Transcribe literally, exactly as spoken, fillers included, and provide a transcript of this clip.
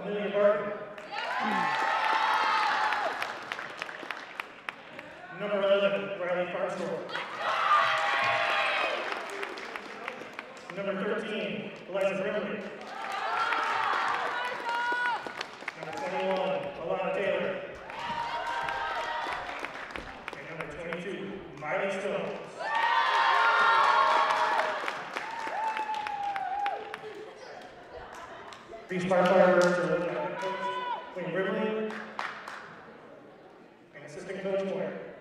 Amelia Barton. Number eleven, Riley Farnsworth. Number thirteen, Eliza Brimley. Number twenty-one, Alana Taylor. And number twenty-two, Miley Stone. Eastmark High School, Wayne Brimley, and assistant coach Moore.